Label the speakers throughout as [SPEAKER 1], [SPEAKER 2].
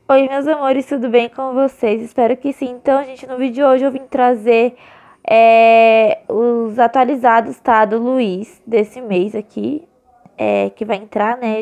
[SPEAKER 1] Oi, meus amores, tudo bem com vocês? Espero que sim. Então, gente, no vídeo de hoje eu vim trazer os atualizados, tá? Do Luiz, desse mês aqui, que vai entrar, né,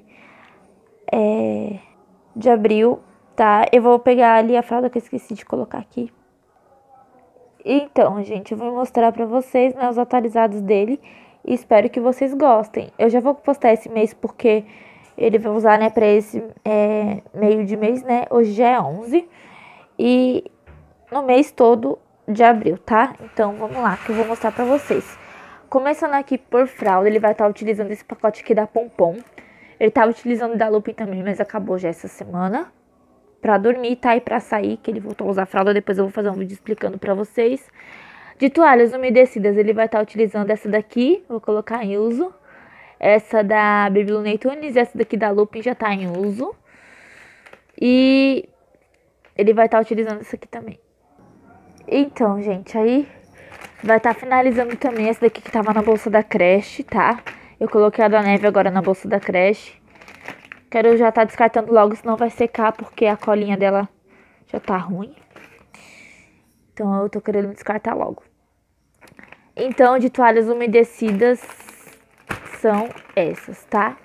[SPEAKER 1] de abril, tá? Eu vou pegar ali a fralda que eu esqueci de colocar aqui. Então, gente, eu vou mostrar pra vocês, né, os atualizados dele e espero que vocês gostem. Eu já vou postar esse mês porque ele vai usar, né, pra esse meio de mês, né? Hoje já é 11 e no mês todo de abril, tá? Então, vamos lá, que eu vou mostrar pra vocês. Começando aqui por fralda, ele vai estar utilizando esse pacote aqui da Pompom. Ele tava utilizando da Lupin também, mas acabou já essa semana. Pra dormir, tá? E pra sair, que ele voltou a usar fralda. Depois eu vou fazer um vídeo explicando pra vocês. De toalhas umedecidas, ele vai estar utilizando essa daqui. Vou colocar em uso. Essa da Baby Looney Tunes. Essa daqui da Lupin já tá em uso. E ele vai estar utilizando essa aqui também. Então, gente, aí vai estar finalizando também essa daqui que tava na bolsa da creche, tá? Eu coloquei a da neve agora na bolsa da creche. Quero já tá descartando logo, senão vai secar, porque a colinha dela já tá ruim. Então eu tô querendo descartar logo. Então, de toalhas umedecidas são essas, tá?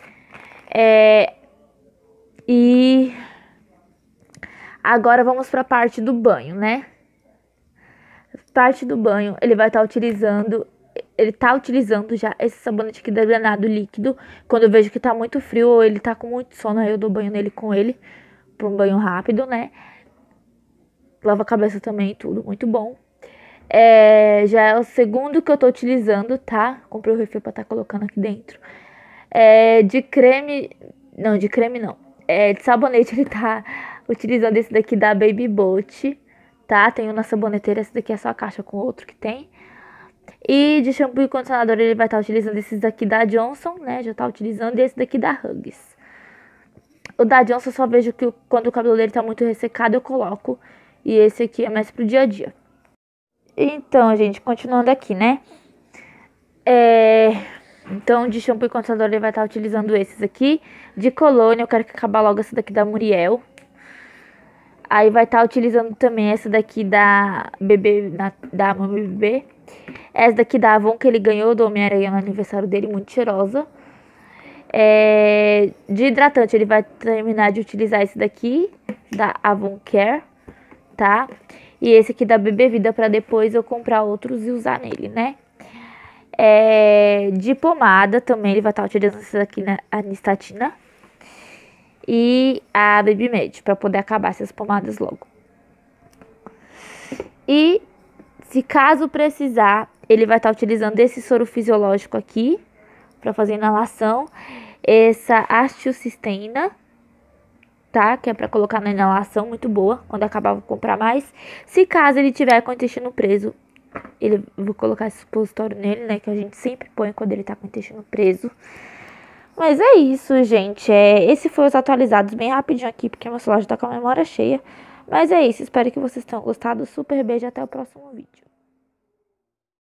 [SPEAKER 1] E agora vamos pra parte do banho, né? Parte do banho, ele vai estar utilizando... Ele tá utilizando já esse sabonete aqui da Granado líquido. Quando eu vejo que tá muito frio ou ele tá com muito sono, aí eu dou banho nele com ele. Pra um banho rápido, né? Lava a cabeça também, tudo muito bom. Já é o segundo que eu tô utilizando, tá? Comprei o refil pra estar colocando aqui dentro. De creme... Não, de creme não. De sabonete ele tá utilizando esse daqui da Baby Boat, tá? Tem um na saboneteira, esse daqui é só a caixa com outro que tem. E de shampoo e condicionador ele vai estar utilizando esses daqui da Johnson, né? Já tá utilizando, e esse daqui da Huggies. O da Johnson eu só vejo que quando o cabelo dele tá muito ressecado eu coloco. E esse aqui é mais pro dia a dia. Então, gente, continuando aqui, né? Então, de shampoo e condicionador ele vai estar utilizando esses aqui. De colônia, eu quero que acabe logo essa daqui da Muriel. Aí vai estar utilizando também essa daqui da Bebê, da Mami Bebê. Essa daqui da Avon que ele ganhou do Homem-Aranha no aniversário dele, muito cheirosa. De hidratante, ele vai terminar de utilizar esse daqui, da Avon Care, tá? E esse aqui da Bebê Vida, pra depois eu comprar outros e usar nele, né? De pomada também, ele vai estar utilizando essa daqui, né? A Nistatina. E a Baby Med, pra poder acabar essas pomadas logo. E, se caso precisar, ele vai estar utilizando esse soro fisiológico aqui, pra fazer inalação. Essa Astiocisteína, tá? Que é pra colocar na inalação, muito boa. Quando acabar, vou comprar mais. Se caso ele tiver com o intestino preso, vou colocar esse supositório nele, né? Que a gente sempre põe quando ele tá com o intestino preso. Mas é isso, gente. Esse foi os atualizados bem rapidinho aqui, porque meu celular já tá com a memória cheia. Mas é isso. Espero que vocês tenham gostado. Super beijo. Até o próximo vídeo.